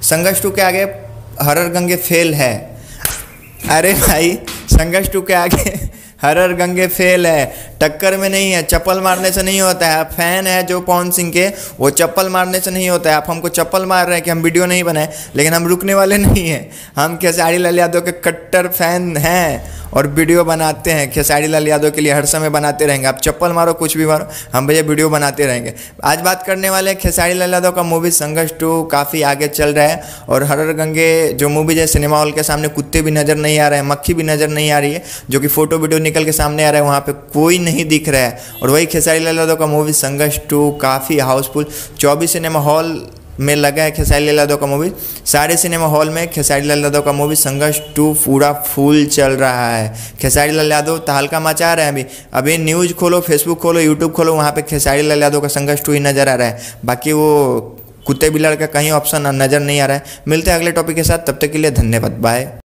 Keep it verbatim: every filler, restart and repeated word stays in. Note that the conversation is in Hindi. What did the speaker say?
संघर्ष टू के आगे हरर गंगे फेल है। अरे भाई संघर्ष टू के आगे हरर गंगे फेल है, टक्कर में नहीं है, चप्पल मारने से नहीं होता है। आप फैन है जो पवन सिंह के, वो चप्पल मारने से नहीं होता है। आप हमको चप्पल मार रहे हैं कि हम वीडियो नहीं बनाए, लेकिन हम रुकने वाले नहीं हैं। हम खेसारी लाल यादव के कट्टर फैन हैं और वीडियो बनाते हैं। खेसारी लाल यादव के लिए हर समय बनाते रहेंगे। आप चप्पल मारो, कुछ भी मारो, हम भैया वीडियो बनाते रहेंगे। आज बात करने वाले हैं खेसारी लाल यादव का मूवी संघर्ष टू काफ़ी आगे चल रहा है और हरर गंगे जो मूवी है, सिनेमा हॉल के सामने कुत्ते भी नज़र नहीं आ रहे हैं, मक्खी भी नज़र नहीं आ रही है, जो कि फोटो वीडियो निकल के सामने आ रहा है, वहाँ पे कोई नहीं दिख रहा है। और वही खेसारी लाल यादव का मूवी संघर्ष टू काफ़ी हाउसफुल चौबीस सिनेमा हॉल में लगा है। खेसारी लाल यादव का मूवी सारे सिनेमा हॉल में खेसारी लाल यादव का मूवी संघर्ष टू पूरा फुल चल रहा है। खेसारी लाल यादव तहलका मचा रहे हैं। अभी अभी न्यूज़ खोलो, फेसबुक खोलो, यूट्यूब खोलो, वहाँ पे खेसारी लाल यादव का संघर्ष टू ही नज़र आ रहा है। बाकी वो कुत्ते बिल्लाड़ का कहीं ऑप्शन नज़र नहीं आ रहा है। मिलते हैं अगले टॉपिक के साथ, तब तक के लिए धन्यवाद, बाय।